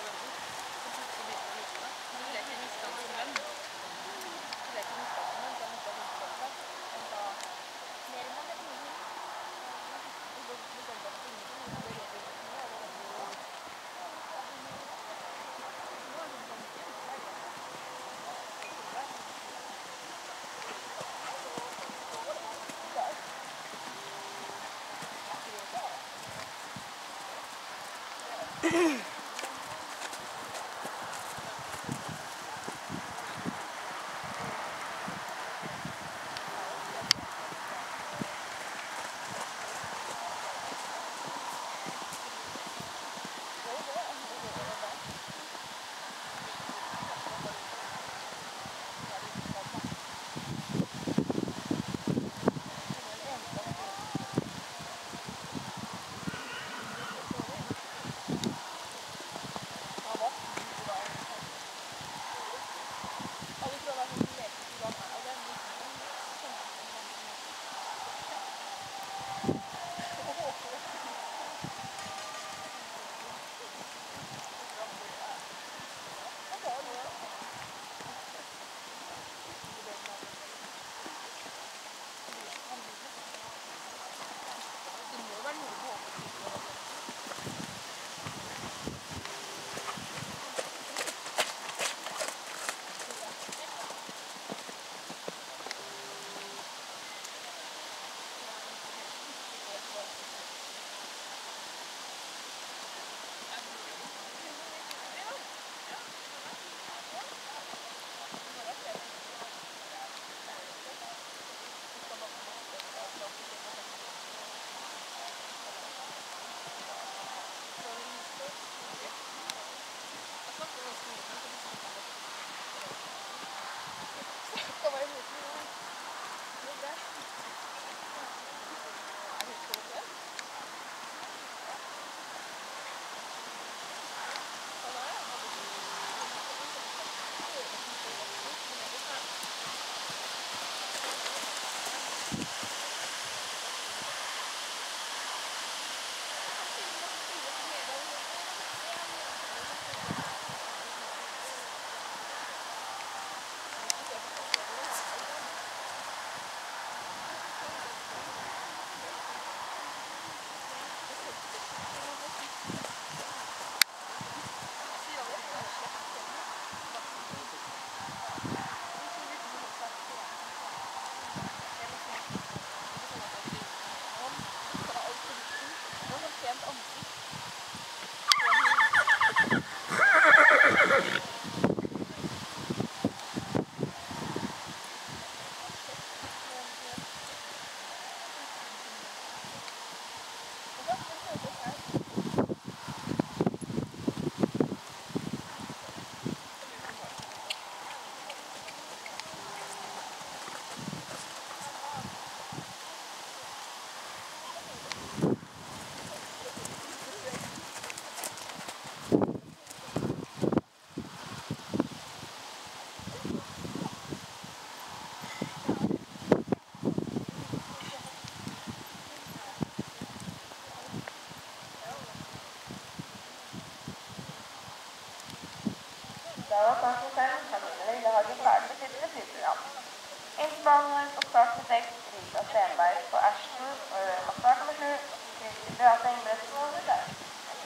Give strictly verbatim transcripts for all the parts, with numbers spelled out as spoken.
S-banen på start med seks, Rita Stenberg på Ashton, og start nummer sju, Kristi Beate Engebretsen og det der.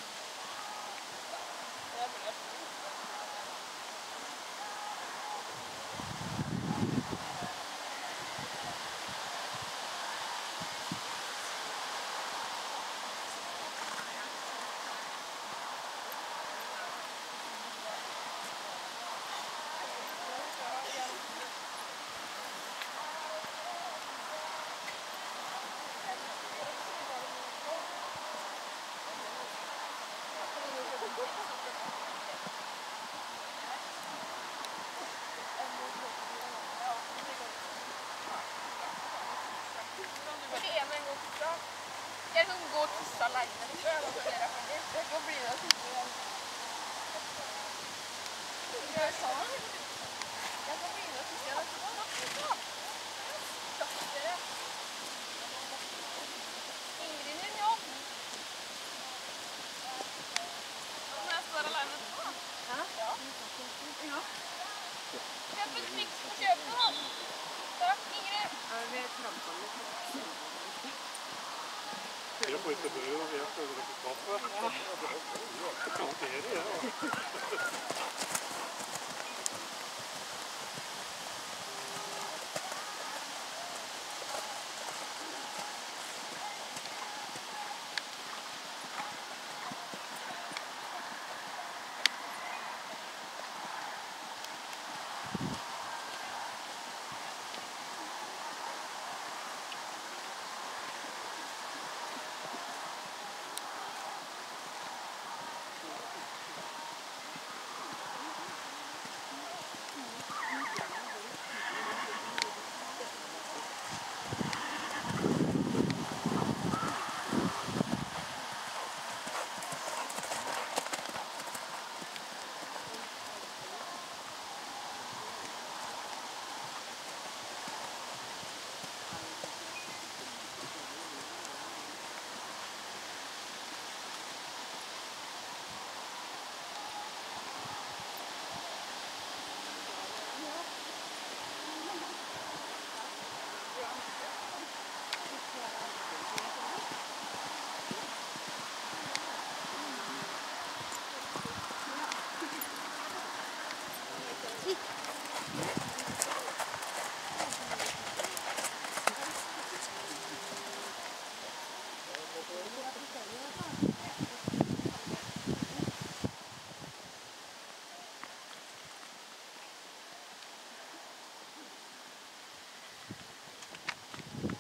Jeg kan gå og tisse alene. Jeg kan bli med og tisse igjen. Gjør jeg sånn? Jeg kan bli med og tisse igjen. Takk dere. Ingrid din jobb. Når jeg står alene. Köp ett fix på köpet då. Tack Ingrid. Ja, vi är trampar lite. Jag får inte bröd och jag får inte kaffe. Jag tror det är det.